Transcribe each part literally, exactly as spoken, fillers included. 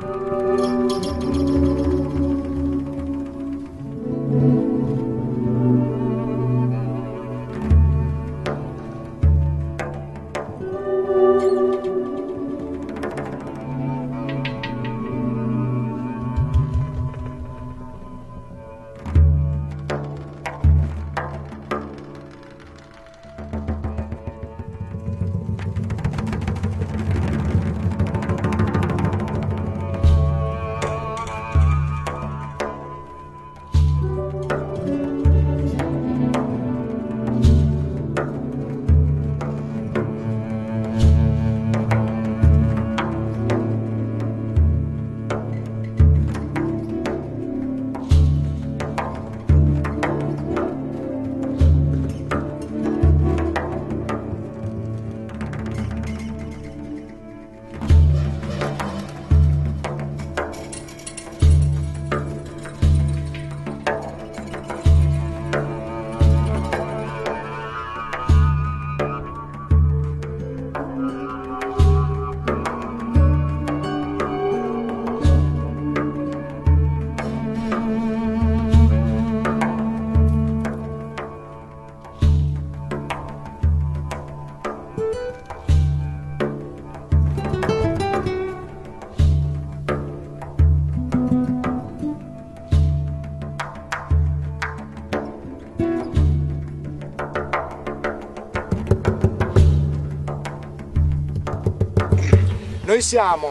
Noi siamo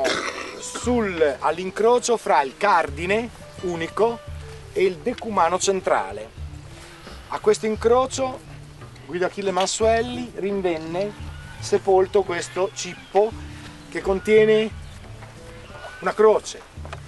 all'incrocio fra il Cardine unico e il Decumano centrale. A questo incrocio Guido Achille Mansuelli rinvenne sepolto questo cippo che contiene una croce.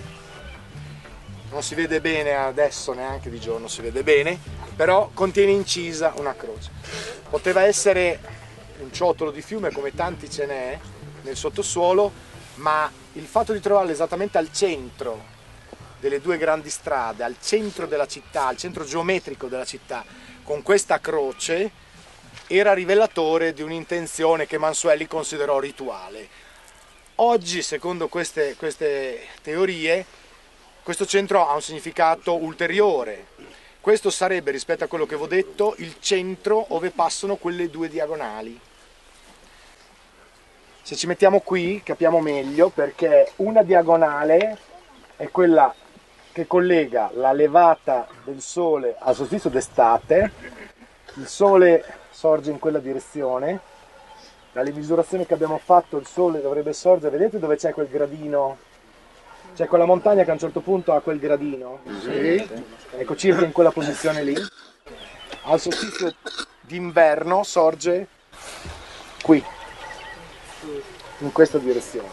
Non si vede bene adesso, neanche di giorno si vede bene, però contiene incisa una croce. Poteva essere un ciottolo di fiume, come tanti ce n'è nel sottosuolo, ma il fatto di trovarlo esattamente al centro delle due grandi strade, al centro della città, al centro geometrico della città, con questa croce, era rivelatore di un'intenzione che Mansuelli considerò rituale. Oggi, secondo queste, queste teorie, questo centro ha un significato ulteriore. Questo sarebbe, rispetto a quello che vi ho detto, il centro dove passano quelle due diagonali. Se ci mettiamo qui capiamo meglio, perché una diagonale è quella che collega la levata del sole al solstizio d'estate. Il sole sorge in quella direzione. Dalle misurazioni che abbiamo fatto il sole dovrebbe sorgere, vedete dove c'è quel gradino? C'è quella montagna che a un certo punto ha quel gradino? Sì. Ecco, circa in quella posizione lì. Al solstizio d'inverno sorge qui, in questa direzione.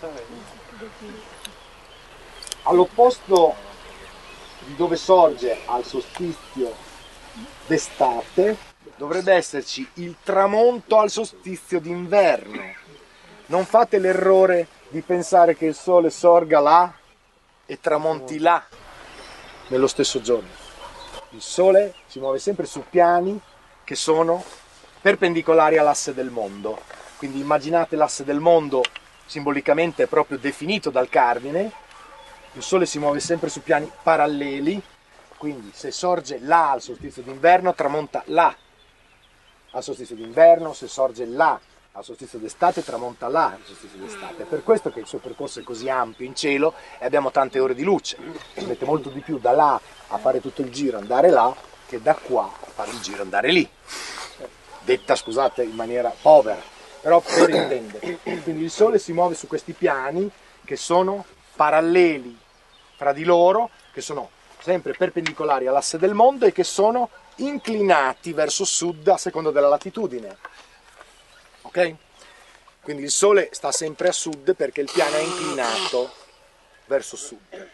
All'opposto di dove sorge al solstizio d'estate dovrebbe esserci il tramonto al solstizio d'inverno. Non fate l'errore di pensare che il sole sorga là e tramonti là nello stesso giorno. Il sole si muove sempre su piani che sono perpendicolari all'asse del mondo. Quindi immaginate l'asse del mondo simbolicamente proprio definito dal Cardine. Il sole si muove sempre su piani paralleli, quindi se sorge là al solstizio d'inverno tramonta là al solstizio d'inverno, se sorge là al solstizio d'estate tramonta là al solstizio d'estate. È per questo che il suo percorso è così ampio in cielo e abbiamo tante ore di luce. Ci mette molto di più da là a fare tutto il giro andare là che da qua a fare il giro andare lì. Detta, scusate, in maniera povera, però per intendere. Quindi il sole si muove su questi piani che sono paralleli fra di loro, che sono sempre perpendicolari all'asse del mondo e che sono inclinati verso sud a seconda della latitudine. Ok? Quindi il sole sta sempre a sud perché il piano è inclinato verso sud.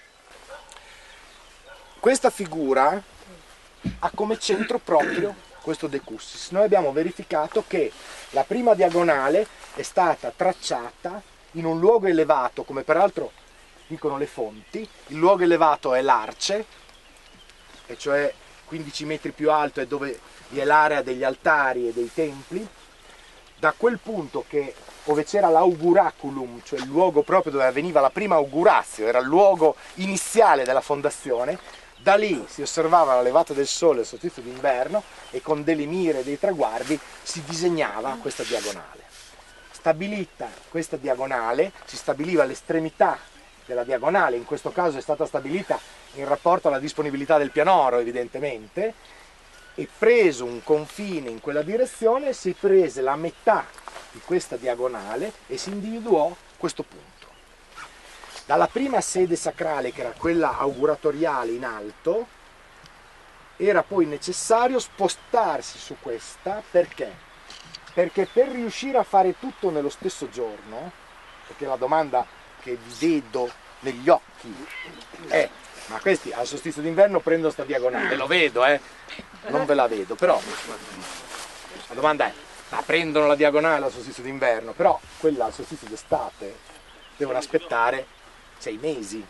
Questa figura ha come centro proprio questo decussis. Noi abbiamo verificato che la prima diagonale è stata tracciata in un luogo elevato, come peraltro dicono le fonti. Il luogo elevato è l'Arce, e cioè quindici metri più alto è dove vi è l'area degli altari e dei templi. Da quel punto che, dove c'era l'auguraculum, cioè il luogo proprio dove avveniva la prima auguratio, era il luogo iniziale della fondazione, da lì si osservava la levata del sole e il solstizio d'inverno e con delle mire e dei traguardi si disegnava questa diagonale. Stabilita questa diagonale, si stabiliva l'estremità della diagonale, in questo caso è stata stabilita in rapporto alla disponibilità del pianoro evidentemente, e preso un confine in quella direzione si prese la metà di questa diagonale e si individuò questo punto. Dalla prima sede sacrale, che era quella auguratoriale in alto, era poi necessario spostarsi su questa, perché? Perché per riuscire a fare tutto nello stesso giorno, perché la domanda che vi vedo negli occhi è: ma questi al solstizio d'inverno prendono sta diagonale? Lo vedo, eh? Non ve la vedo, però la domanda è: ma prendono la diagonale al solstizio d'inverno? Però quella al solstizio d'estate devono aspettare sei mesi.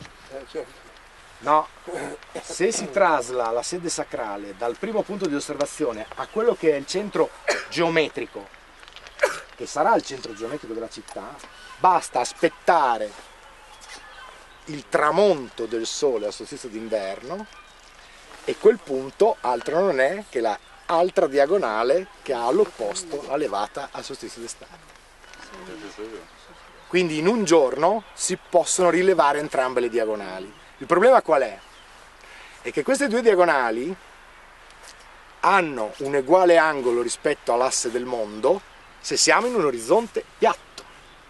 No, se si trasla la sede sacrale dal primo punto di osservazione a quello che è il centro geometrico, che sarà il centro geometrico della città, basta aspettare il tramonto del sole al solstizio d'inverno e quel punto altro non è che la altra diagonale che ha all'opposto la levata al solstizio d'estate. Quindi in un giorno si possono rilevare entrambe le diagonali. Il problema qual è? È che queste due diagonali hanno un uguale angolo rispetto all'asse del mondo se siamo in un orizzonte piatto.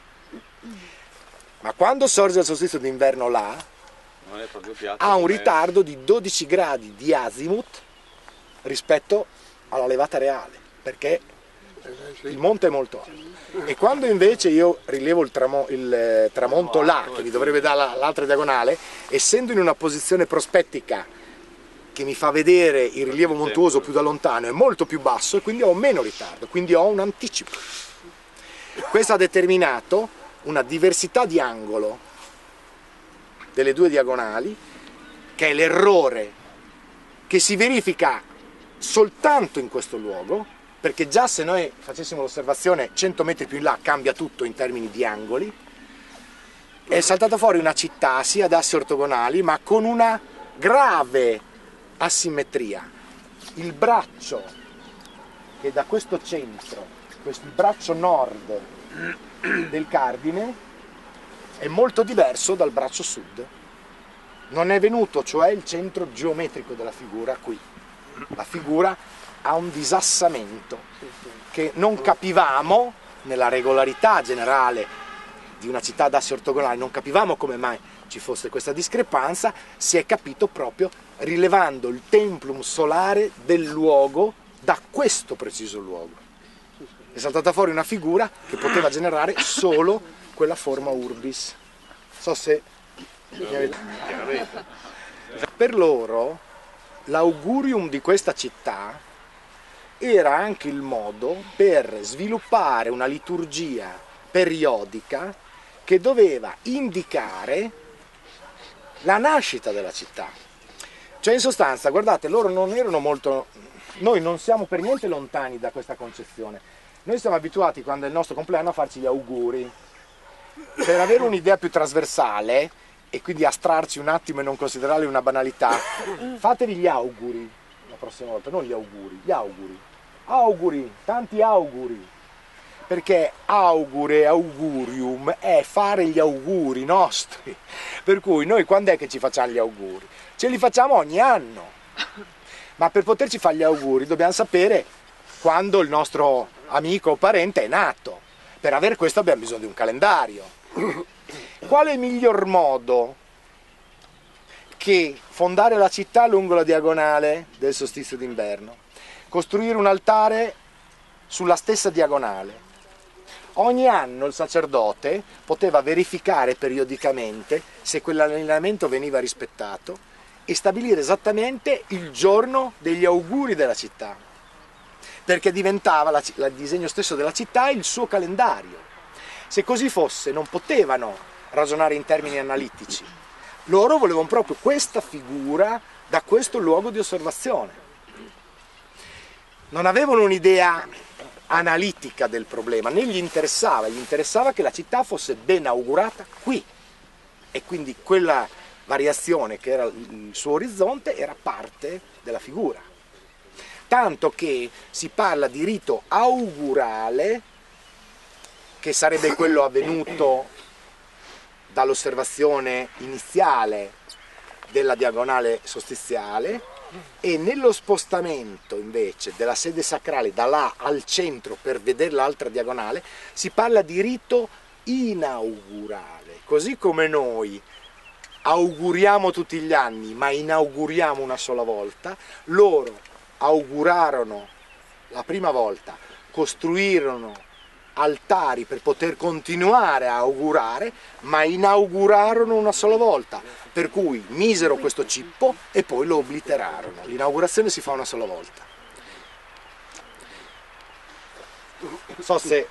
Ma quando sorge il solstizio d'inverno là, non è proprio piatto, ha un è... ritardo di dodici gradi di azimuth rispetto alla levata reale, perché il monte è molto alto. E quando invece io rilevo il, tramo, il tramonto là, che mi dovrebbe dare l'altra diagonale, essendo in una posizione prospettica che mi fa vedere il rilievo montuoso più da lontano, è molto più basso e quindi ho meno ritardo, quindi ho un anticipo. Questo ha determinato una diversità di angolo delle due diagonali, che è l'errore che si verifica soltanto in questo luogo, perché già se noi facessimo l'osservazione cento metri più in là cambia tutto in termini di angoli. È saltata fuori una città sia ad assi ortogonali ma con una grave asimmetria. Il braccio che da questo centro, questo il braccio nord del cardine, è molto diverso dal braccio sud. Non è venuto cioè il centro geometrico della figura qui. La figura ha un disassamento che non capivamo nella regolarità generale di una città ad assi ortogonali, non capivamo come mai ci fosse questa discrepanza. Si è capito proprio rilevando il templum solare del luogo da questo preciso luogo. È saltata fuori una figura che poteva generare solo quella forma urbis. Non so se mi avete... Per loro l'augurium di questa città era anche il modo per sviluppare una liturgia periodica che doveva indicare la nascita della città. Cioè in sostanza, guardate, loro non erano molto... Noi non siamo per niente lontani da questa concezione. Noi siamo abituati quando è il nostro compleanno a farci gli auguri. Per avere un'idea più trasversale e quindi astrarci un attimo e non considerarli una banalità, fatevi gli auguri la prossima volta, non gli auguri, gli auguri. Auguri, tanti auguri, perché augure, augurium è fare gli auguri nostri, per cui noi quando è che ci facciamo gli auguri? Ce li facciamo ogni anno, ma per poterci fare gli auguri dobbiamo sapere quando il nostro amico o parente è nato. Per avere questo abbiamo bisogno di un calendario. Qual è il miglior modo che fondare la città lungo la diagonale del solstizio d'inverno? Costruire un altare sulla stessa diagonale. Ogni anno il sacerdote poteva verificare periodicamente se quell'allineamento veniva rispettato e stabilire esattamente il giorno degli auguri della città, perché diventava la, il disegno stesso della città il suo calendario. Se così fosse non potevano ragionare in termini analitici, loro volevano proprio questa figura da questo luogo di osservazione. Non avevano un'idea analitica del problema, né gli interessava, gli interessava che la città fosse ben augurata qui, e quindi quella variazione che era il suo orizzonte era parte della figura. Tanto che si parla di rito augurale, che sarebbe quello avvenuto dall'osservazione iniziale della diagonale solstiziale, e nello spostamento invece della sede sacrale da là al centro per vedere l'altra diagonale si parla di rito inaugurale. Così come noi auguriamo tutti gli anni ma inauguriamo una sola volta, loro augurarono la prima volta, costruirono altari per poter continuare a augurare, ma inaugurarono una sola volta, per cui misero questo cippo e poi lo obliterarono. L'inaugurazione si fa una sola volta. Non so se...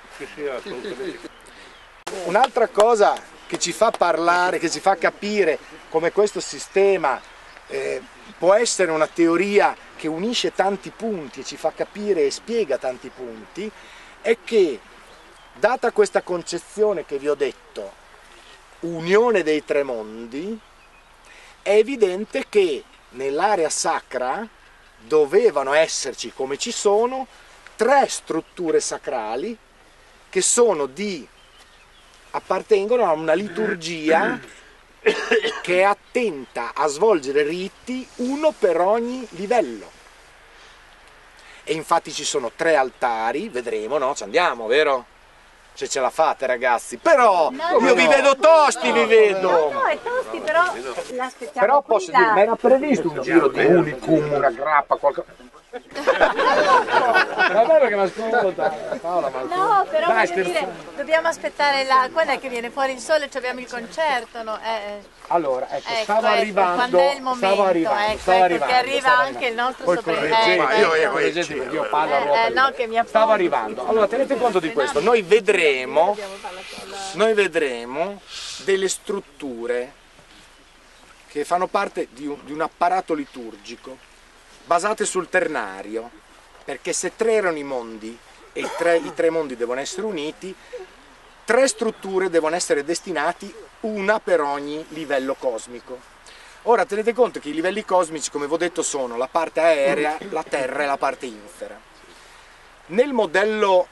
Un'altra cosa che ci fa parlare, che ci fa capire come questo sistema eh, può essere una teoria che unisce tanti punti, ci fa capire e spiega tanti punti, è che data questa concezione che vi ho detto, unione dei tre mondi, è evidente che nell'area sacra dovevano esserci, come ci sono, tre strutture sacrali che sono di, appartengono a una liturgia che è attenta a svolgere riti uno per ogni livello. E infatti ci sono tre altari, vedremo, no? Ci andiamo, vero? Se ce la fate ragazzi, però no, io no, vi vedo tosti, no, vi vedo! No, no, è tosti, però l'aspettiamo. Però posso dire, ma era previsto un giro di unicum, una grappa, qualcosa... Vabbè perché mi ascolta Paola, ma no, però dai, voglio dire, dobbiamo aspettare la... quando è che viene fuori il sole, abbiamo il concerto, no? Eh, allora, ecco, ecco stavo ecco, arrivando, quando è il momento, stavo arrivando, ecco, stavo ecco, arrivando, che arriva stavo anche il nostro soprintendente. ecco, Io, io, ecco. io, io parlo a ruota. Eh, no, che mi stavo arrivando. Allora, tenete conto di questo, noi vedremo, noi vedremo delle strutture che fanno parte di un, di un apparato liturgico basate sul ternario, perché se tre erano i mondi e i tre, i tre mondi devono essere uniti, tre strutture devono essere destinati, una per ogni livello cosmico. Ora tenete conto che i livelli cosmici, come vi ho detto, sono la parte aerea, la terra e la parte infera. Nel modello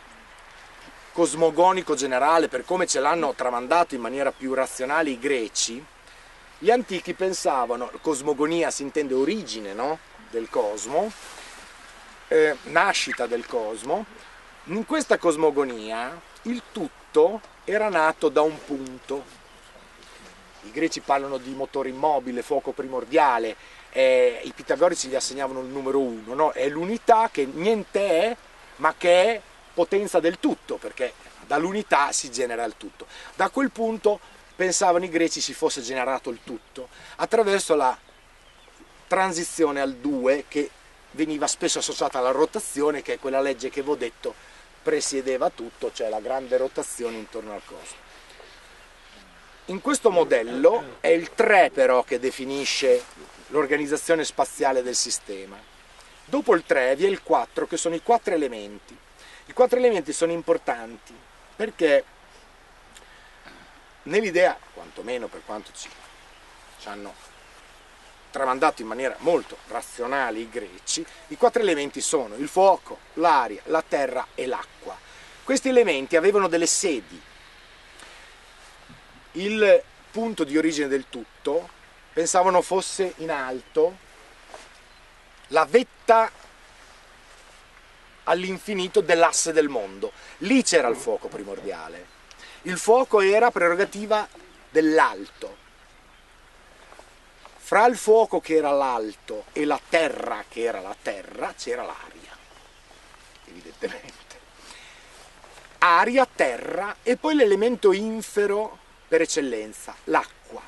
cosmogonico generale, per come ce l'hanno tramandato in maniera più razionale i greci, gli antichi pensavano, cosmogonia si intende origine, no? Del cosmo, eh, nascita del cosmo, in questa cosmogonia il tutto era nato da un punto. I greci parlano di motore immobile, fuoco primordiale, eh, i pitagorici gli assegnavano il numero uno, no? È l'unità che niente è, ma che è potenza del tutto, perché dall'unità si genera il tutto. Da quel punto pensavano i greci si fosse generato il tutto, attraverso la transizione al due che veniva spesso associata alla rotazione, che è quella legge che vi ho detto presiedeva tutto, cioè la grande rotazione intorno al cosmo. In questo modello è il tre però che definisce l'organizzazione spaziale del sistema. Dopo il tre vi è il quattro, che sono i quattro elementi. I quattro elementi sono importanti perché nell'idea, quantomeno per quanto ci, ci hanno tramandato in maniera molto razionale i greci, i quattro elementi sono il fuoco, l'aria, la terra e l'acqua. Questi elementi avevano delle sedi. Il punto di origine del tutto pensavano fosse in alto la vetta all'infinito dell'asse del mondo. Lì c'era il fuoco primordiale. Il fuoco era prerogativa dell'alto. Fra il fuoco che era l'alto e la terra che era la terra c'era l'aria, evidentemente. Aria, terra e poi l'elemento infero per eccellenza, l'acqua.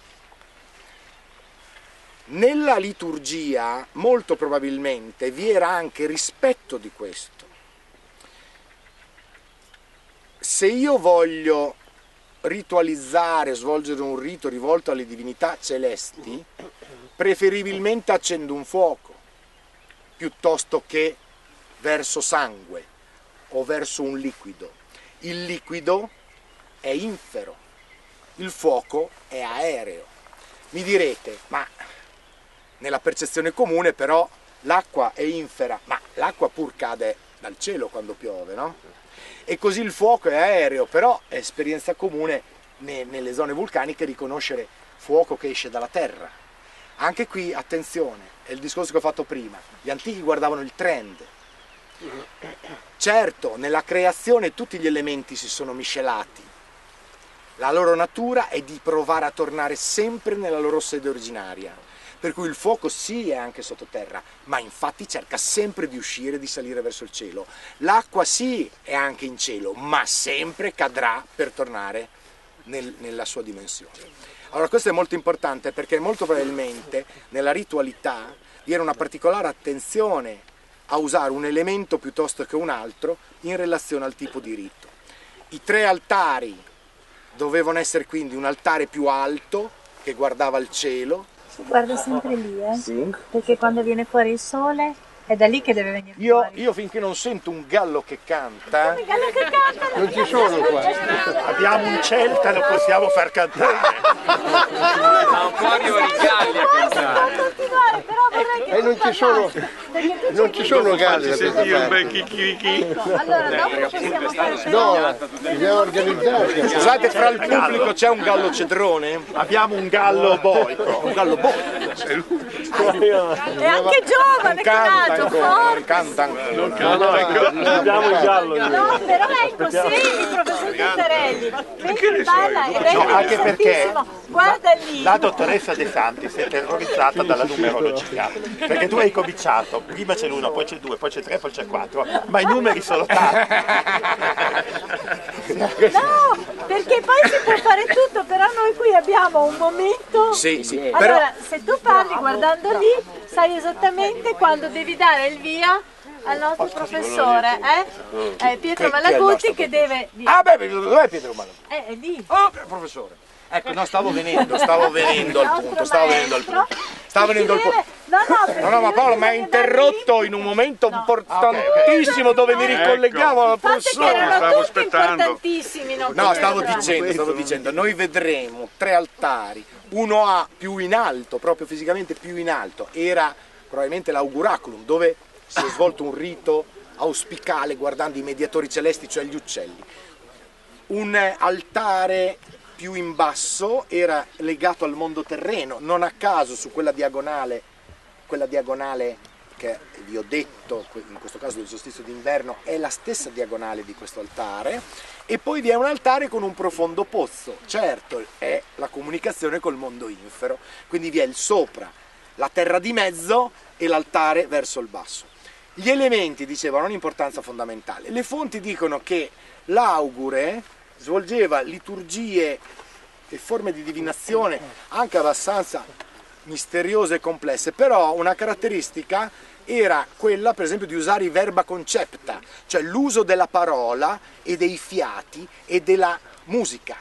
Nella liturgia molto probabilmente vi era anche rispetto di questo. Se io voglio ritualizzare, svolgere un rito rivolto alle divinità celesti, preferibilmente accendo un fuoco piuttosto che verso sangue, o verso un liquido. Il liquido è infero, il fuoco è aereo. Mi direte, ma nella percezione comune però l'acqua è infera, ma l'acqua pur cade dal cielo quando piove, no? E così il fuoco è aereo, però è esperienza comune nelle zone vulcaniche riconoscere fuoco che esce dalla terra. Anche qui, attenzione, è il discorso che ho fatto prima, gli antichi guardavano il trend. Certo, nella creazione tutti gli elementi si sono miscelati, la loro natura è di provare a tornare sempre nella loro sede originaria. Per cui il fuoco sì è anche sottoterra, ma infatti cerca sempre di uscire e di salire verso il cielo. L'acqua sì è anche in cielo, ma sempre cadrà per tornare nel, nella sua dimensione. Allora questo è molto importante perché molto probabilmente nella ritualità vi era una particolare attenzione a usare un elemento piuttosto che un altro in relazione al tipo di rito. I tre altari dovevano essere quindi un altare più alto che guardava il cielo. Guarda sempre lì, eh? Sì. Perché quando viene fuori il sole è da lì che deve venire Io, fuori. io finché non sento un gallo che canta, Il gallo che canta! Non ci sono qua. Abbiamo un celta, lo possiamo far cantare. Ma un po' arrivano i galli a cantare. Continuare, però vorrei che E non ci sono, non ci sono galli da questa Sentire un bel parte. chicchirichi. allora dopo possiamo fare No, bisogna organizzarsi. scusate, fra il pubblico c'è un gallo cedrone? Abbiamo un gallo boico. Un gallo boh, è anche giovane, canta coraggio, ancora, forte. canta ancora. Abbiamo il gallo. No, però lei così, professor Tintarelli. Vedi, balla e lei No, è anche perché interessantissimo. Guarda lì. La dottoressa De Santis è terrorizzata dalla numerologia, perché tu hai cominciato, prima c'è l'uno, poi c'è due, poi c'è tre, poi c'è quattro, ma i numeri sono tanti. No, perché poi si può fare tutto, però noi qui abbiamo un momento. Sì, sì, però Allora, se tu parli guardando lì, sai esattamente quando devi dare il via al nostro professore, eh? È Pietro Chi- chi è il Malaguti nostro che deve. ah beh, dov'è Pietro Malaguti? Eh, è lì. Oh, professore. Ecco, no, stavo venendo, stavo venendo al punto, stavo venendo al punto. Stavo venendo al punto. No, no, No, no, ma Paolo mi ha interrotto in un momento importantissimo dove mi ricolleghiamo al professore. erano stavo tutti aspettando. importantissimi. Non No, stavo potevano. dicendo, stavo dicendo, noi vedremo tre altari, uno a più in alto, proprio fisicamente più in alto, era probabilmente l'auguraculum, dove si è svolto un rito auspicale guardando i mediatori celesti, cioè gli uccelli. Un altare più in basso era legato al mondo terreno, non a caso su quella diagonale, quella diagonale che vi ho detto, in questo caso del solstizio d'inverno, è la stessa diagonale di questo altare, e poi vi è un altare con un profondo pozzo, certo è la comunicazione col mondo infero, quindi vi è il sopra, la terra di mezzo e l'altare verso il basso. Gli elementi, dicevo, hanno un'importanza fondamentale. Le fonti dicono che l'augure svolgeva liturgie e forme di divinazione anche abbastanza misteriose e complesse, però una caratteristica era quella, per esempio, di usare i verba concepta, cioè l'uso della parola e dei fiati e della musica.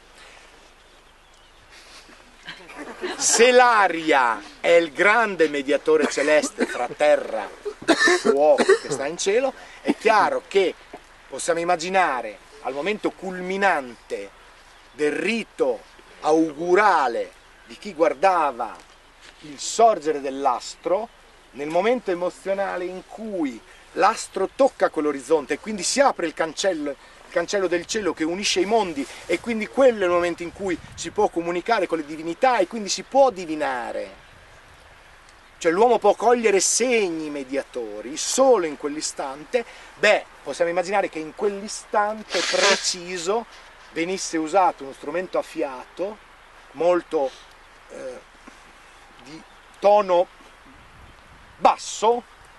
Se l'aria è il grande mediatore celeste fra terra e fuoco che sta in cielo, è chiaro che possiamo immaginare al momento culminante del rito augurale di chi guardava il sorgere dell'astro, nel momento emozionale in cui l'astro tocca quell'orizzonte e quindi si apre il cancello, il cancello del cielo che unisce i mondi, e quindi quello è il momento in cui si può comunicare con le divinità e quindi si può divinare. Cioè l'uomo può cogliere segni mediatori solo in quell'istante. Beh, possiamo immaginare che in quell'istante preciso venisse usato uno strumento a fiato molto eh, di tono basso.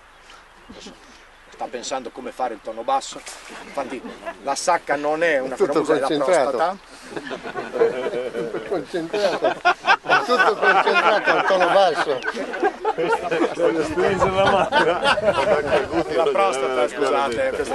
Sta pensando come fare il tono basso, infatti la sacca non è una Tutto famosa della prostata. Concentrato, è tutto concentrato al tono basso. La prostata, scusate, questo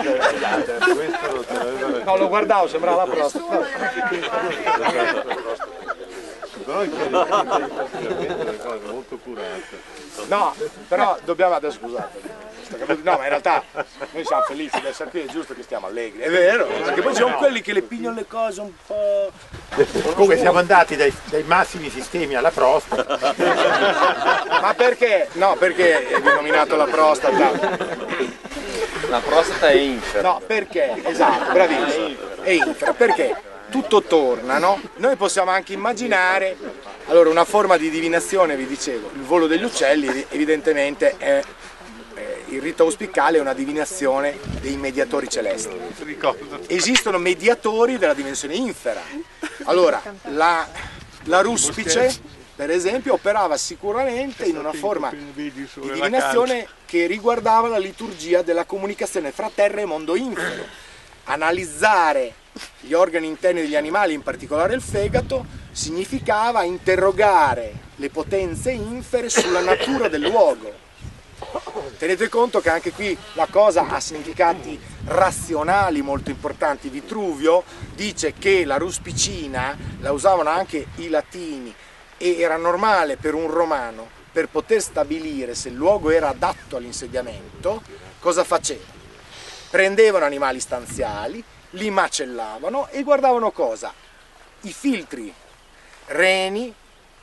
che- no, lo guardavo, sembrava la prostata. però in le cose molto curate. No, però dobbiamo adesso, scusate. No, ma in realtà noi siamo felici di essere qui, è giusto che stiamo allegri, è vero, perché poi ci sono quelli che le pigliano le cose un po'. Comunque siamo andati dai, dai massimi sistemi alla prostata. Ma perché? No, perché vi ho nominato la prostata? La prostata è infera. No, perché? Esatto, bravissimo. È infera, perché tutto torna, no? Noi possiamo anche immaginare, allora una forma di divinazione, vi dicevo, il volo degli uccelli evidentemente è. Il rito auspicale è una divinazione dei mediatori celesti. Esistono mediatori della dimensione infera. Allora, la, la ruspice, per esempio, operava sicuramente in una forma di divinazione che riguardava la liturgia della comunicazione fra terra e mondo infero. Analizzare gli organi interni degli animali, in particolare il fegato, significava interrogare le potenze infere sulla natura del luogo. Tenete conto che anche qui la cosa ha significati razionali molto importanti. Vitruvio dice che la ruspicina la usavano anche i latini e era normale per un romano, per poter stabilire se il luogo era adatto all'insediamento, cosa faceva? Prendevano animali stanziali, li macellavano e guardavano cosa? I filtri, reni,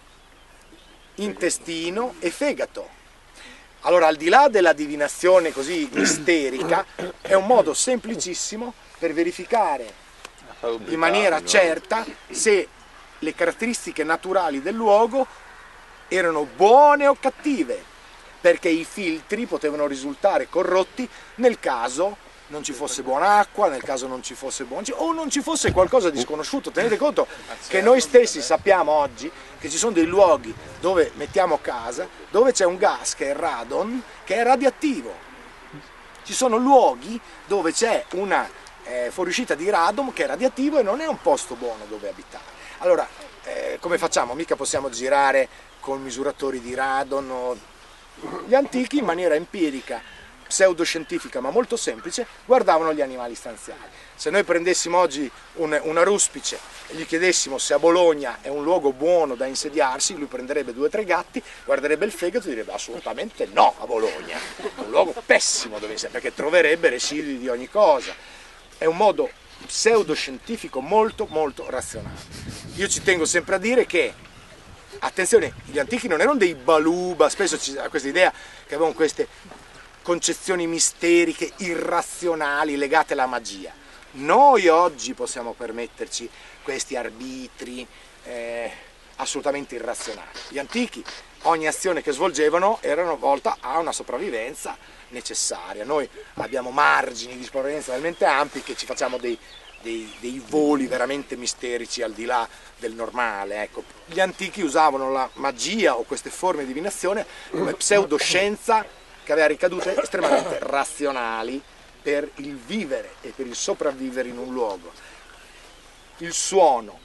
intestino e fegato. Allora, al di là della divinazione così misterica, è un modo semplicissimo per verificare in maniera certa se le caratteristiche naturali del luogo erano buone o cattive, perché i filtri potevano risultare corrotti nel caso non ci fosse buona acqua, nel caso non ci fosse buon cibo o non ci fosse qualcosa di sconosciuto. Tenete conto che noi stessi sappiamo oggi che ci sono dei luoghi dove mettiamo casa, dove c'è un gas che è il radon, che è radioattivo. Ci sono luoghi dove c'è una eh, fuoriuscita di radon che è radioattivo e non è un posto buono dove abitare. Allora, eh, come facciamo? Mica possiamo girare con misuratori di radon. O... Gli antichi, in maniera empirica, pseudoscientifica ma molto semplice, guardavano gli animali stanziali. Se noi prendessimo oggi un, una ruspice e gli chiedessimo se a Bologna è un luogo buono da insediarsi, lui prenderebbe due o tre gatti, guarderebbe il fegato e direbbe assolutamente no a Bologna, è un luogo pessimo dove insediarsi, perché troverebbe residui di ogni cosa. È un modo pseudoscientifico molto molto razionale. Io ci tengo sempre a dire che, attenzione, gli antichi non erano dei baluba, spesso c'è questa idea che avevano queste concezioni misteriche, irrazionali, legate alla magia. Noi oggi possiamo permetterci questi arbitri eh, assolutamente irrazionali. Gli antichi, ogni azione che svolgevano era volta a una sopravvivenza necessaria. Noi abbiamo margini di sopravvivenza talmente ampi che ci facciamo dei, dei, dei voli veramente misterici al di là del normale. Ecco. Gli antichi usavano la magia o queste forme di divinazione come pseudoscienza che aveva ricadute estremamente razionali per il vivere e per il sopravvivere in un luogo. Il suono.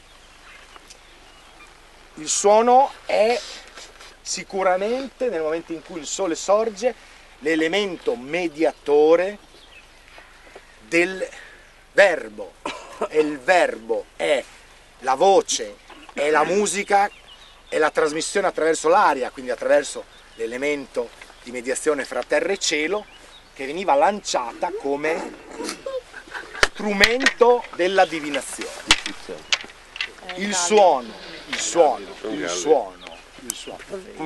Il suono è sicuramente, nel momento in cui il sole sorge, l'elemento mediatore del verbo. E il verbo è la voce, è la musica, è la trasmissione attraverso l'aria, quindi attraverso l'elemento di mediazione fra terra e cielo, che veniva lanciata come strumento della divinazione. Il suono, il suono, il suono, il suono.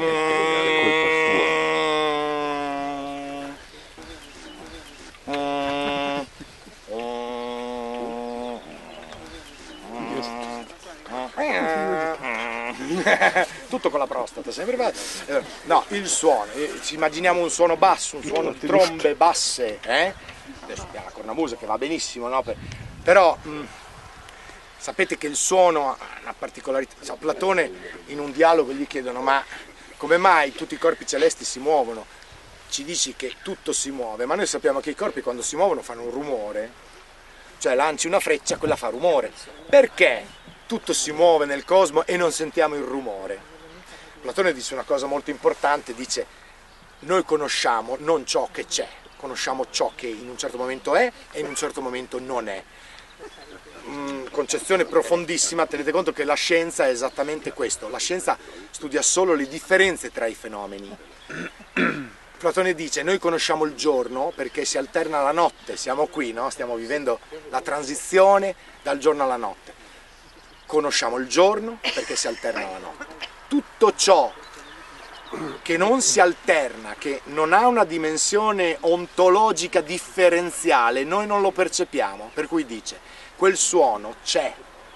Tutto con la prostata, sempre fatto. No, il suono, ci immaginiamo un suono basso, un suono di trombe basse, eh? Adesso abbiamo la cornamusa che va benissimo, no? Però mh, sapete che il suono ha una particolarità. Cioè, Platone in un dialogo gli chiedono: ma come mai tutti i corpi celesti si muovono? Ci dici che tutto si muove, ma noi sappiamo che i corpi quando si muovono fanno un rumore, cioè lanci una freccia, quella fa rumore. Perché tutto si muove nel cosmo e non sentiamo il rumore? Platone dice una cosa molto importante, dice: noi conosciamo non ciò che c'è, conosciamo ciò che in un certo momento è e in un certo momento non è. mh, concezione profondissima, tenete conto che la scienza è esattamente questo, la scienza studia solo le differenze tra i fenomeni. Platone dice, noi conosciamo il giorno perché si alterna la notte, siamo qui, no? Stiamo vivendo la transizione dal giorno alla notte. Conosciamo il giorno perché si alterna la notte. Tutto ciò che non si alterna, che non ha una dimensione ontologica differenziale, noi non lo percepiamo, per cui dice, quel suono c'è,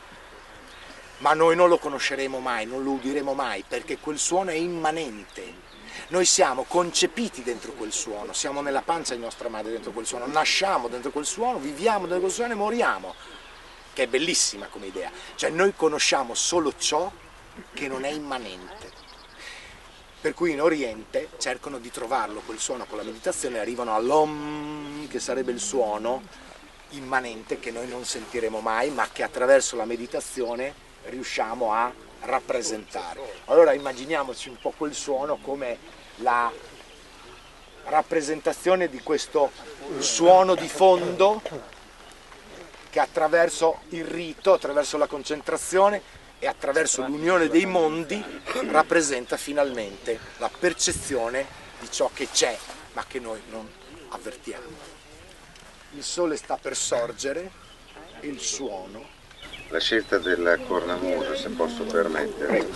ma noi non lo conosceremo mai, non lo udiremo mai, perché quel suono è immanente. Noi siamo concepiti dentro quel suono, siamo nella pancia di nostra madre dentro quel suono, nasciamo dentro quel suono, viviamo dentro quel suono e moriamo, che è bellissima come idea. Cioè noi conosciamo solo ciò che non è immanente. Per cui in Oriente cercano di trovarlo quel suono con la meditazione e arrivano all'Om, che sarebbe il suono immanente che noi non sentiremo mai, ma che attraverso la meditazione riusciamo a rappresentare. Allora immaginiamoci un po' quel suono come la rappresentazione di questo suono di fondo che attraverso il rito, attraverso la concentrazione e attraverso l'unione dei mondi rappresenta finalmente la percezione di ciò che c'è ma che noi non avvertiamo. Il sole sta per sorgere e il suono. La scelta della cornamusa, se posso permettere,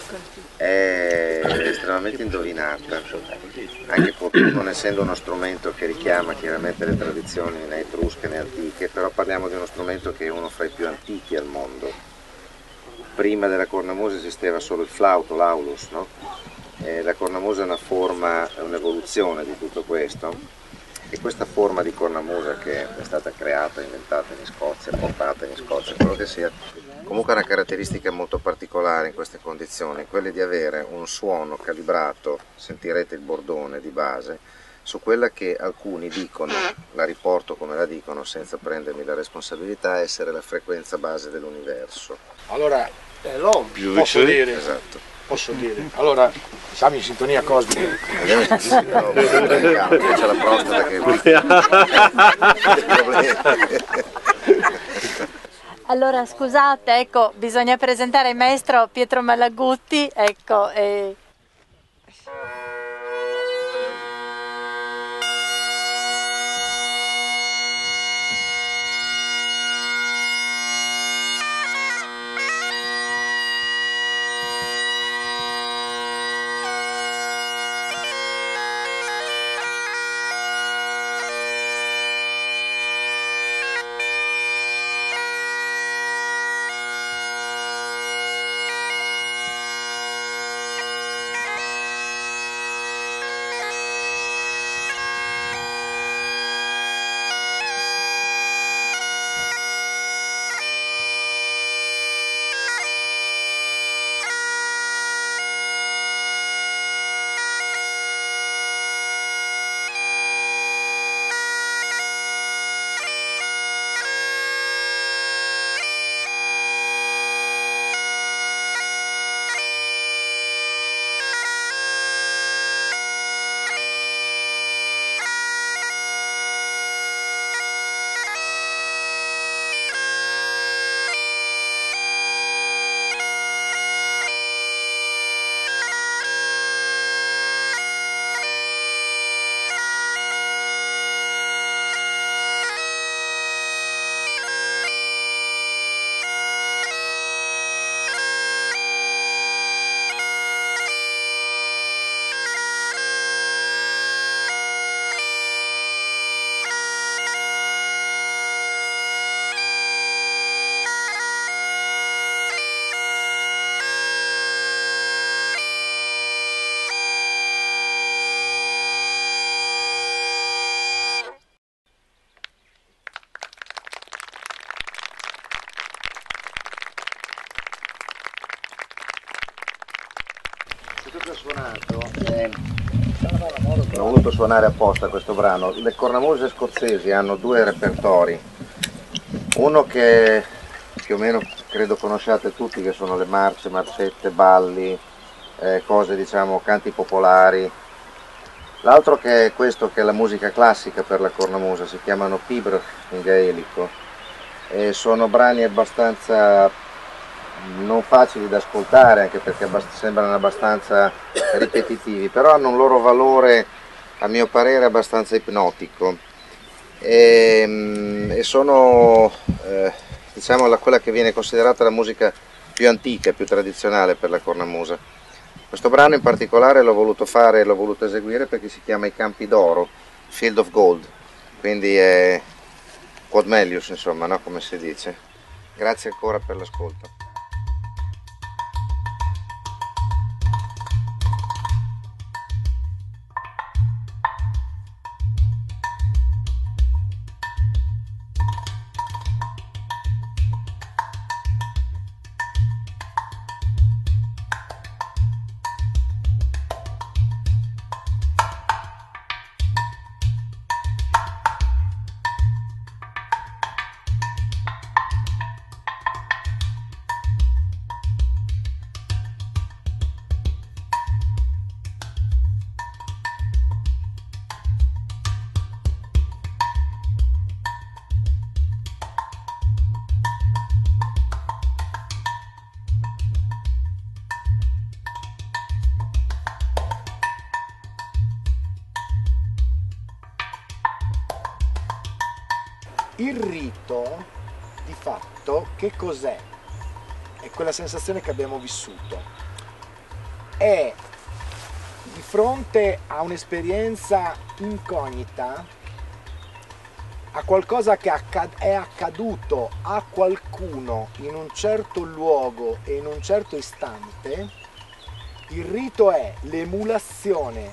è estremamente indovinata, anche pur non essendo uno strumento che richiama chiaramente le tradizioni né etrusche né antiche, però parliamo di uno strumento che è uno fra i più antichi al mondo. Prima della cornamusa esisteva solo il flauto, l'aulus, no? E la cornamusa è una forma, è un'evoluzione di tutto questo, e questa forma di cornamusa che è stata creata, inventata in Scozia, portata in Scozia, quello che sia, comunque ha una caratteristica molto particolare in queste condizioni, quella di avere un suono calibrato, sentirete il bordone di base, su quella che alcuni dicono, la riporto come la dicono senza prendermi la responsabilità, essere la frequenza base dell'universo. Allora, eh, l'Om, posso dire, esatto. posso dire, allora siamo in sintonia cosmica. Vediamo se ci no, c'è la prostata che Allora scusate, ecco, bisogna presentare il maestro Pietro Malaguti, ecco. E... Tutto suonato, eh, ho voluto suonare apposta questo brano. Le cornamuse scozzesi hanno due repertori, uno che più o meno credo conosciate tutti, che sono le marce, marcette, balli, eh, cose diciamo canti popolari. L'altro che è questo, che è la musica classica per la cornamusa, si chiamano pibr in gaelico, e sono brani abbastanza non facili da ascoltare, anche perché abbast- sembrano abbastanza ripetitivi, però hanno un loro valore, a mio parere, abbastanza ipnotico e, e sono eh, diciamo la, quella che viene considerata la musica più antica, più tradizionale per la cornamusa. Questo brano in particolare l'ho voluto fare, l'ho voluto eseguire perché si chiama I Campi d'Oro, Field of Gold, quindi è quod melius, insomma, no? Come si dice. Grazie ancora per l'ascolto. Il rito, di fatto, che cos'è? È quella sensazione che abbiamo vissuto. È di fronte a un'esperienza incognita, a qualcosa che è accaduto a qualcuno in un certo luogo e in un certo istante. Il rito è l'emulazione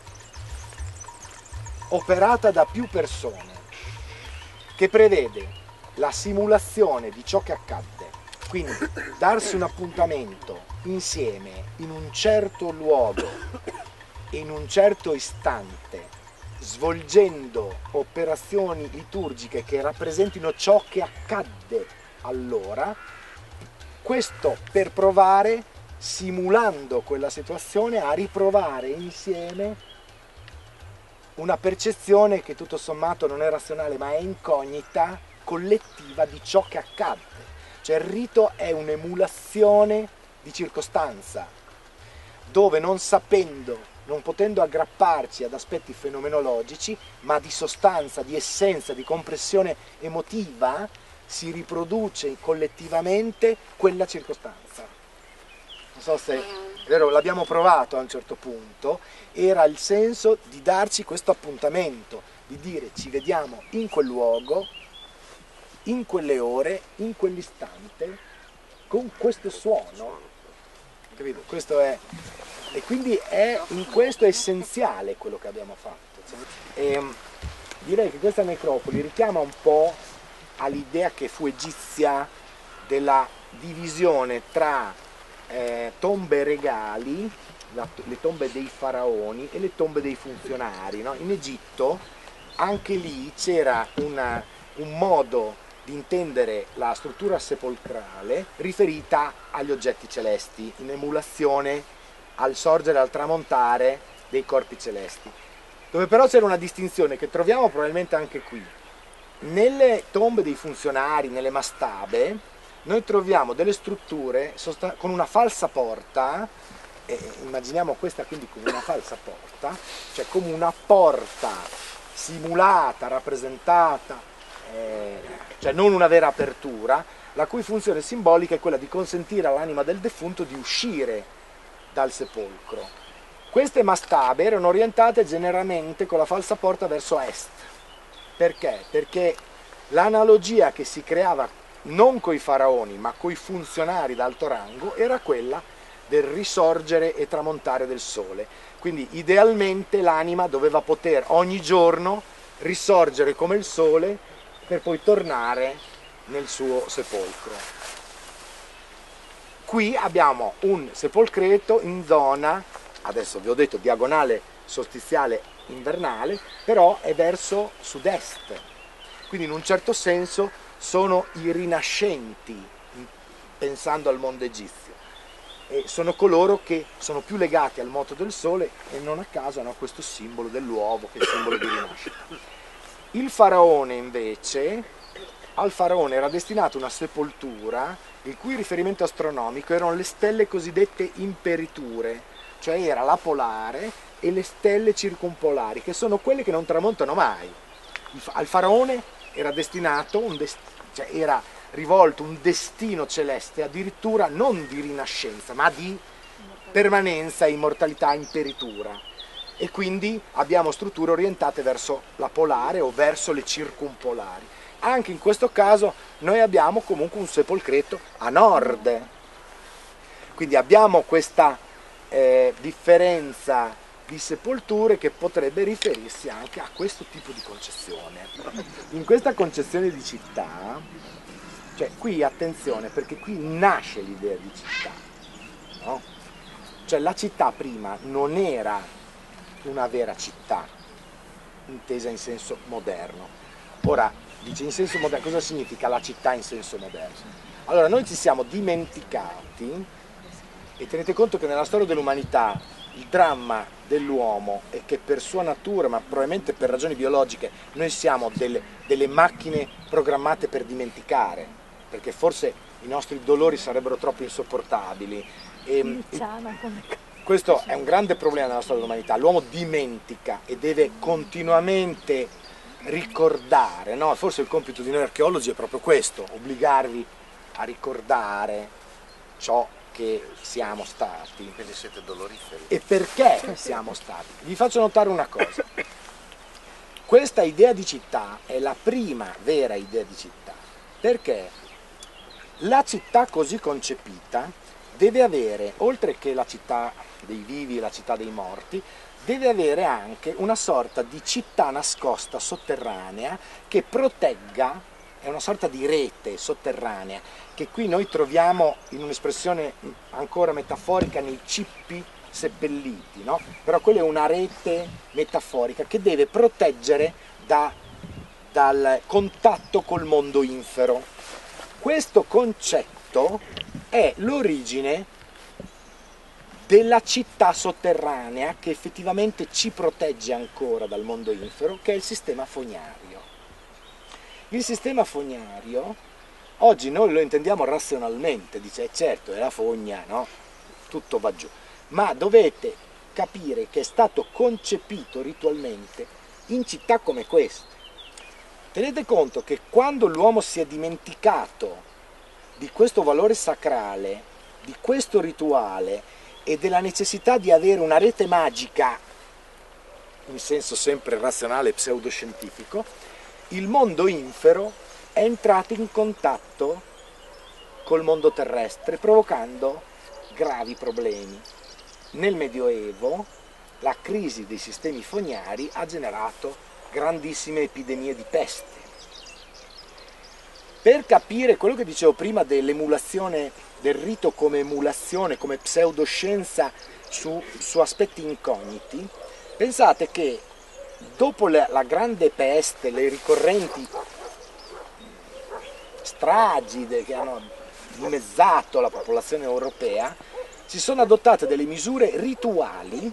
operata da più persone, che prevede la simulazione di ciò che accadde, quindi darsi un appuntamento insieme in un certo luogo e in un certo istante, svolgendo operazioni liturgiche che rappresentino ciò che accadde allora, questo per provare, simulando quella situazione, a riprovare insieme una percezione che tutto sommato non è razionale ma è incognita, collettiva di ciò che accadde. Cioè il rito è un'emulazione di circostanza, dove non sapendo, non potendo aggrapparci ad aspetti fenomenologici, ma di sostanza, di essenza, di compressione emotiva, si riproduce collettivamente quella circostanza. Non so se è vero, l'abbiamo provato a un certo punto, era il senso di darci questo appuntamento, di dire ci vediamo in quel luogo, in quelle ore, in quell'istante, con questo suono, capito? Questo è, e quindi è, in questo è essenziale quello che abbiamo fatto. E direi che questa necropoli richiama un po' all'idea che fu egizia della divisione tra Eh, tombe regali, la, le tombe dei faraoni e le tombe dei funzionari, no? In Egitto anche lì c'era una, un modo di intendere la struttura sepolcrale riferita agli oggetti celesti, in emulazione al sorgere e al tramontare dei corpi celesti, dove però c'era una distinzione che troviamo probabilmente anche qui. Nelle tombe dei funzionari, nelle mastabe, noi troviamo delle strutture con una falsa porta, eh, immaginiamo questa quindi come una falsa porta, cioè come una porta simulata, rappresentata, eh, cioè non una vera apertura, la cui funzione simbolica è quella di consentire all'anima del defunto di uscire dal sepolcro. Queste mastabe erano orientate generalmente con la falsa porta verso est. Perché? Perché l'analogia che si creava non coi faraoni ma coi funzionari d'alto rango era quella del risorgere e tramontare del sole. Quindi idealmente l'anima doveva poter ogni giorno risorgere come il sole per poi tornare nel suo sepolcro. Qui abbiamo un sepolcreto in zona, adesso vi ho detto diagonale solstiziale invernale, però è verso sud-est, quindi in un certo senso sono i rinascenti, pensando al mondo egizio, e sono coloro che sono più legati al moto del sole e non a caso hanno questo simbolo dell'uovo che è il simbolo di rinascita. Il faraone invece al faraone era destinata una sepoltura il cui riferimento astronomico erano le stelle cosiddette imperiture, cioè era la polare e le stelle circumpolari, che sono quelle che non tramontano mai. Al faraone era destinato, un dest- cioè era rivolto un destino celeste, addirittura non di rinascenza, ma di permanenza e immortalità imperitura. E quindi abbiamo strutture orientate verso la polare o verso le circumpolari. Anche in questo caso noi abbiamo comunque un sepolcreto a nord. Quindi abbiamo questa eh, differenza di sepolture che potrebbe riferirsi anche a questo tipo di concezione. In questa concezione di città, cioè qui attenzione, perché qui nasce l'idea di città, no? Cioè la città prima non era una vera città, intesa in senso moderno. Ora, dice in senso moderno, cosa significa la città in senso moderno? Allora, noi ci siamo dimenticati, e tenete conto che nella storia dell'umanità il dramma dell'uomo è che per sua natura, ma probabilmente per ragioni biologiche, noi siamo delle, delle macchine programmate per dimenticare, perché forse i nostri dolori sarebbero troppo insopportabili. E, questo è un grande problema nella storia dell'umanità. L'uomo dimentica e deve continuamente ricordare, no? Forse il compito di noi archeologi è proprio questo, obbligarvi a ricordare ciò che siamo stati. Quindi siete doloriferi. E perché siamo stati? Vi faccio notare una cosa. Questa idea di città è la prima vera idea di città, perché la città così concepita deve avere, oltre che la città dei vivi e la città dei morti, deve avere anche una sorta di città nascosta sotterranea che protegga, è una sorta di rete sotterranea, che qui noi troviamo in un'espressione ancora metaforica nei cippi seppelliti, no? Però quella è una rete metaforica che deve proteggere da, dal contatto col mondo infero. Questo concetto è l'origine della città sotterranea che effettivamente ci protegge ancora dal mondo infero, che è il sistema fognario. Il sistema fognario, oggi noi lo intendiamo razionalmente, dice eh certo è la fogna, no? Tutto va giù, ma dovete capire che è stato concepito ritualmente in città come queste. Tenete conto che quando l'uomo si è dimenticato di questo valore sacrale, di questo rituale e della necessità di avere una rete magica, in senso sempre razionale e pseudoscientifico, il mondo infero è entrato in contatto col mondo terrestre, provocando gravi problemi. Nel Medioevo la crisi dei sistemi fognari ha generato grandissime epidemie di peste. Per capire quello che dicevo prima dell'emulazione, del rito come emulazione, come pseudoscienza su, su aspetti incogniti, pensate che dopo la, la grande peste, le ricorrenti stragi che hanno dimezzato la popolazione europea, si sono adottate delle misure rituali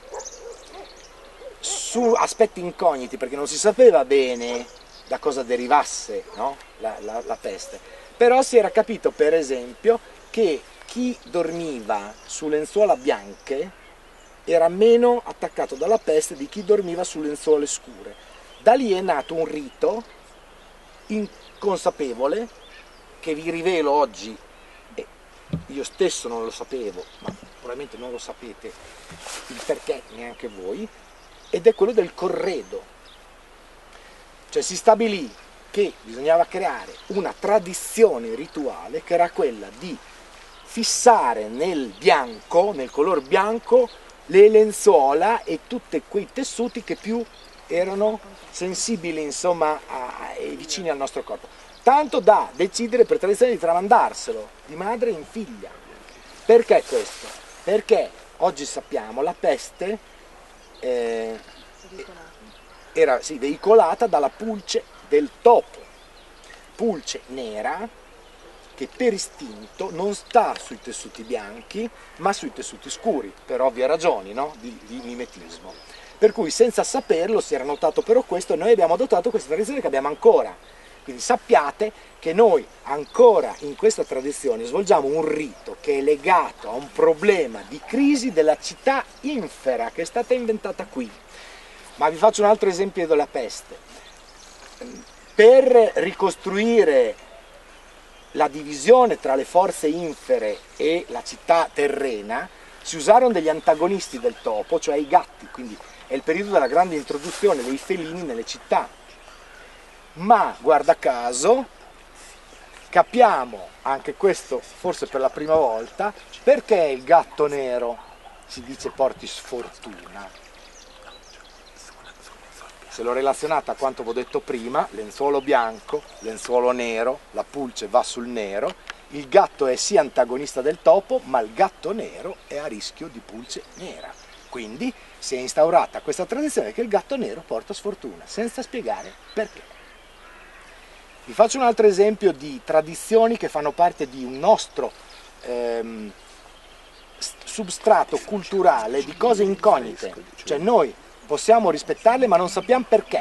su aspetti incogniti, perché non si sapeva bene da cosa derivasse, no? la, la, la peste. Però si era capito, per esempio, che chi dormiva su lenzuola bianche era meno attaccato dalla peste di chi dormiva su lenzuole scure. Da lì è nato un rito inconsapevole, che vi rivelo oggi, e io stesso non lo sapevo, ma probabilmente non lo sapete il perché neanche voi, ed è quello del corredo. Cioè si stabilì che bisognava creare una tradizione rituale che era quella di fissare nel bianco, nel color bianco, le lenzuola e tutti quei tessuti che più erano sensibili, insomma, a, e vicini al nostro corpo. Tanto da decidere per tradizione di tramandarselo di madre in figlia. Perché questo? Perché oggi sappiamo la peste eh, era sì, veicolata dalla pulce del topo, pulce nera che per istinto non sta sui tessuti bianchi ma sui tessuti scuri, per ovvie ragioni, no? di, di mimetismo. Per cui senza saperlo si era notato però questo e noi abbiamo adottato questa tradizione che abbiamo ancora. Quindi sappiate che noi ancora in questa tradizione svolgiamo un rito che è legato a un problema di crisi della città infera che è stata inventata qui. Ma vi faccio un altro esempio della peste. Per ricostruire la divisione tra le forze infere e la città terrena si usarono degli antagonisti del topo, cioè i gatti, quindi è il periodo della grande introduzione dei felini nelle città. Ma guarda caso capiamo, anche questo forse per la prima volta, perché il gatto nero si dice porti sfortuna. Se l'ho relazionata a quanto vi ho detto prima, lenzuolo bianco, lenzuolo nero, la pulce va sul nero, il gatto è sì antagonista del topo, ma il gatto nero è a rischio di pulce nera. Quindi si è instaurata questa tradizione che il gatto nero porta sfortuna, senza spiegare perché. Vi faccio un altro esempio di tradizioni che fanno parte di un nostro ehm, substrato culturale, di cose incognite, cioè noi possiamo rispettarle ma non sappiamo perché.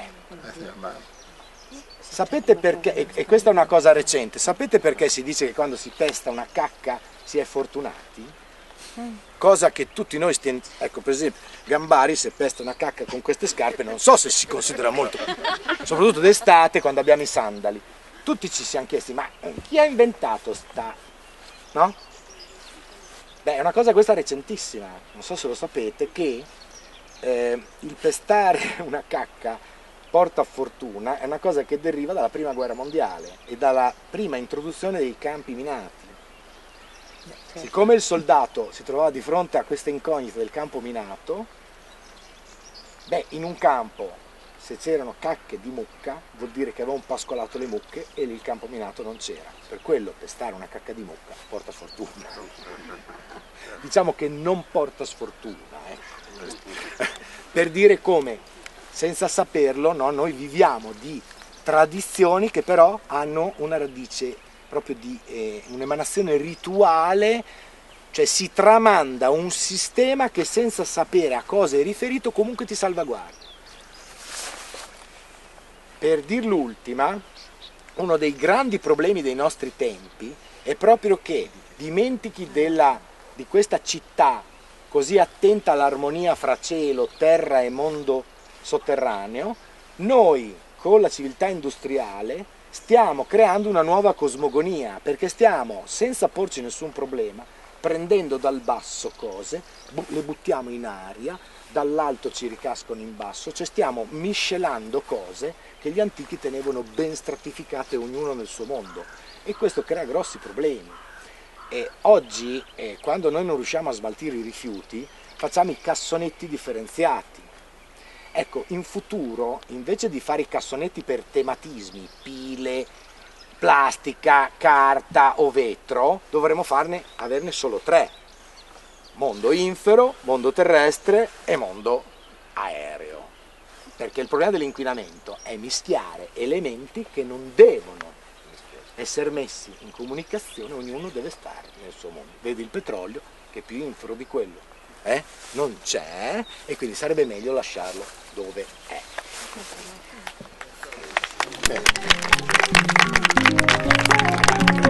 Sapete perché, e questa è una cosa recente, sapete perché si dice che quando si pesta una cacca si è fortunati? Cosa che tutti noi stiamo, ecco per esempio Gambari se pesta una cacca con queste scarpe non so se si considera molto, soprattutto d'estate quando abbiamo i sandali. Tutti ci siamo chiesti, ma chi ha inventato sta, no? Beh, è una cosa questa recentissima, non so se lo sapete, che eh, il pestare una cacca porta fortuna è una cosa che deriva dalla prima guerra mondiale e dalla prima introduzione dei campi minati. Siccome il soldato si trovava di fronte a queste incognite del campo minato, beh, in un campo se c'erano cacche di mucca vuol dire che avevano pascolato le mucche e lì il campo minato non c'era. Per quello pestare una cacca di mucca porta fortuna. Diciamo che non porta sfortuna, ecco. Per dire come, senza saperlo, no, noi viviamo di tradizioni che però hanno una radice proprio di eh, un'emanazione rituale, cioè si tramanda un sistema che senza sapere a cosa è riferito comunque ti salvaguarda. Per dir l'ultima, uno dei grandi problemi dei nostri tempi è proprio che dimentichi della, di questa città così attenta all'armonia fra cielo, terra e mondo sotterraneo, noi con la civiltà industriale stiamo creando una nuova cosmogonia, perché stiamo, senza porci nessun problema, prendendo dal basso cose, bu- le buttiamo in aria, dall'alto ci ricascono in basso, cioè stiamo miscelando cose che gli antichi tenevano ben stratificate ognuno nel suo mondo e questo crea grossi problemi. E oggi, eh, quando noi non riusciamo a smaltire i rifiuti, facciamo i cassonetti differenziati. Ecco, in futuro, invece di fare i cassonetti per tematismi, pile, plastica, carta o vetro, dovremmo farne, averne solo tre. Mondo infero, mondo terrestre e mondo aereo. Perché il problema dell'inquinamento è mischiare elementi che non devono essere messi in comunicazione, ognuno deve stare nel suo mondo. Vedi il petrolio che è più infero di quello, eh? Non c'è e quindi sarebbe meglio lasciarlo dove è. Bene.